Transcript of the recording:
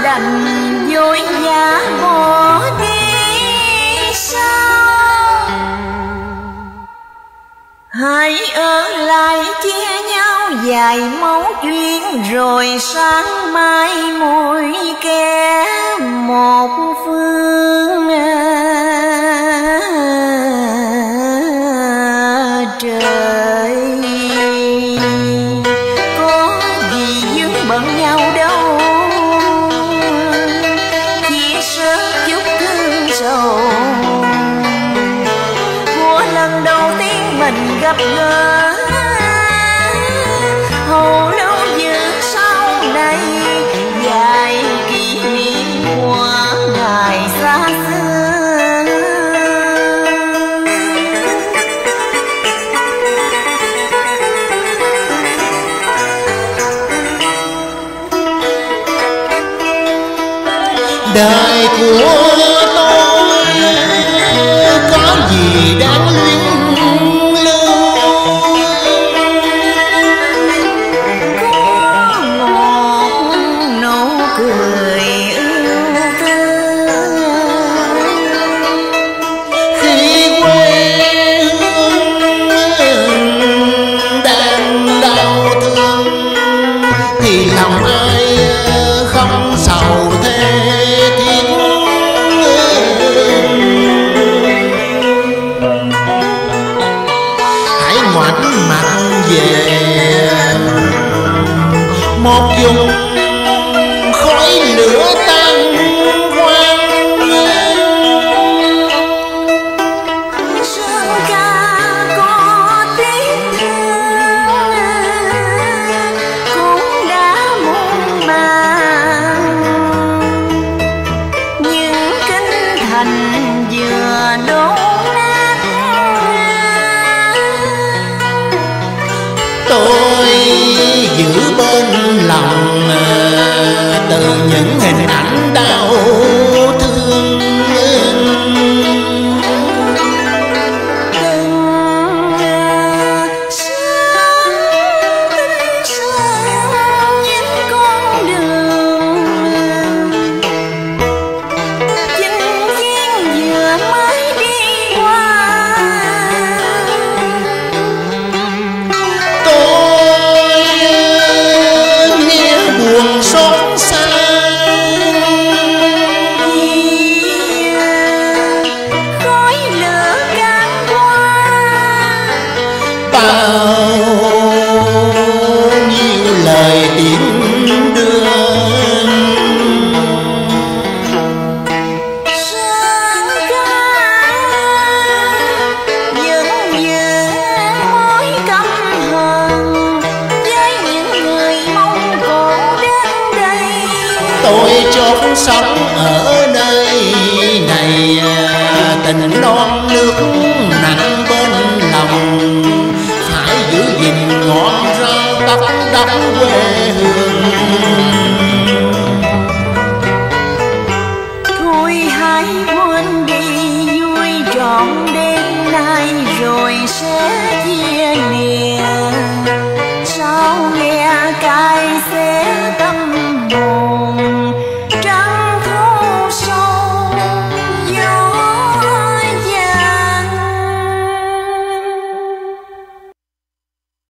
đành vội vã bỏ đi sao? Hãy ở lại chia nhau vài mẫu duyên, rồi sáng mai mỗi kẻ một phương trời. Có gì vướng bận nhau đâu, chỉ sớt chút thương sầu của lần đầu tiên mình gặp gỡ. Hầu lâu giữ sau này dài kỷ niệm của ngày xa xưa. Đời của tôi có gì đáng luyến lưu, Có một nụ cười ưu tư khi quê hương đang đau thương, thì lòng ai không sầu thế thiết. Hãy ngoảnh mặt về một vùng khói lửa tan hoang. sơn ca có tiếc thương cũng đã muôn màng, những kinh thành vừa đổ nát. Tôi giữ bên lòng từ những hình ảnh đau thương. Từng sáng tinh sáng những con đường, chinh chiến vừa mới đi qua. Tôi nghe buồn xót xa, Khói lửa cạn qua, bao nhiêu lời tiếng đưa. sơn ca vẫn giữ mối căm hờn với những người Mông Cổ đến đây. Tôi chốn sống ở nơi này, tình non nước nặng bên lòng, phải giữ gìn ngọn rau đắp đắp quê hương.